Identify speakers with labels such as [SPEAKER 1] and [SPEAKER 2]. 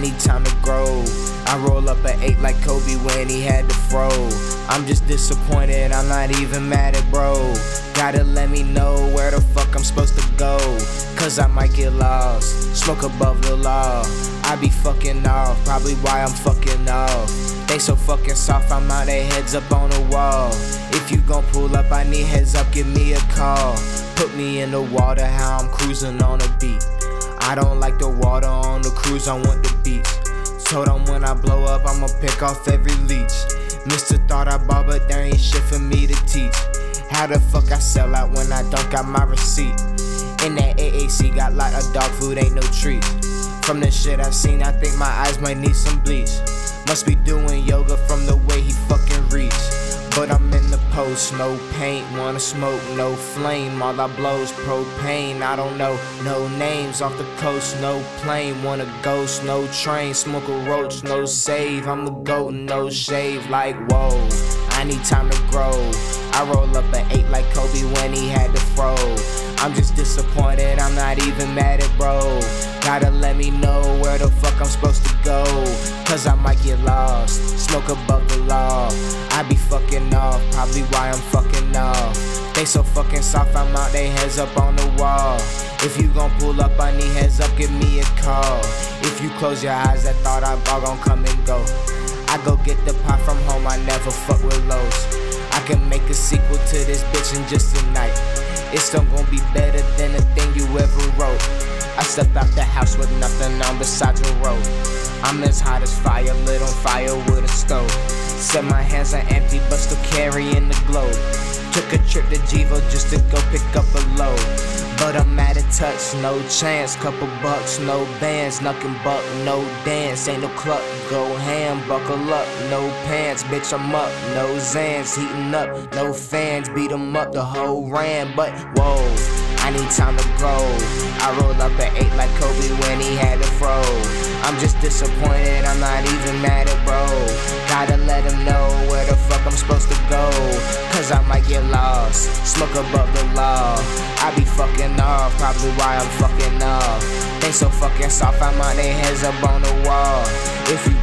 [SPEAKER 1] need time to grow. I roll up an 8 like Kobe when he had the fro. I'm just disappointed, I'm not even mad at bro. Gotta let me know where the fuck I'm supposed to go, cause I might get lost, smoke above the law. I be fucking off, probably why I'm fucking off. They so fucking soft, I'm out there heads up on the wall. If you gon' pull up, I need heads up, give me a call. Put me in the water, how I'm cruising on a beat. I don't like the water on the cruise, I want the beach. Told them when I blow up, I'ma pick off every leech. Mr. thought I bought, but there ain't shit for me to teach. How the fuck I sell out when I don't got my receipt? In that AAC, got like a dog food, ain't no treats. From the shit I've seen, I think my eyes might need some bleach. Must be doing yoga from the way he fucking reach. But I'm in the post, no paint, wanna smoke, no flame. All I blow's propane, I don't know no names. Off the coast, no plane, wanna ghost, no train. Smoke a roach, no save, I'm the goat, no shave. Like whoa, I need time to grow. I roll up an 8 like Kobe when he had the fro. I'm just disappointed, I'm not even mad at bro. Gotta let me know where the fuck I'm supposed to go, cause I might get lost, smoke above the law. I be fucking off, probably why I'm fucking off. They so fucking soft, I'm out they heads up on the wall. If you gon' pull up, I need heads up, give me a call. If you close your eyes, that thought I all gon' come and go. I go get the pot from home, I never fuck with lows. I can make a sequel to this bitch in just a night. It's still gon' be better than the thing you ever wrote. I step out the house with nothing on besides a rope. I'm as hot as fire, lit on fire with a stove. Said my hands are empty but still carrying the globe. Took a trip to Jivo just to go pick up a load. But I'm out of touch, no chance. Couple bucks, no bands, nothing but no dance. Ain't no cluck, go ham, buckle up, no pants. Bitch, I'm up, no Zans, heating up, no fans. Beat 'em up, the whole ran, but whoa, I need time to grow. I roll up an 8 like Kobe when he had the fro. I'm just disappointed, I'm not even mad at bro. Gotta let him know where the fuck I'm supposed to go, cause I might get lost, smoke above the law. I be fucking off, probably why I'm fucking off. They so fucking soft, I'm on their heads up on the wall. If you